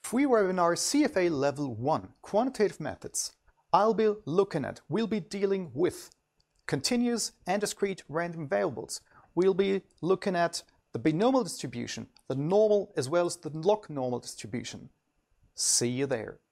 Free webinar CFA Level 1, Quantitative Methods. We'll be dealing with continuous and discrete random variables. We'll be looking at the binomial distribution, the normal as well as the log normal distribution. See you there.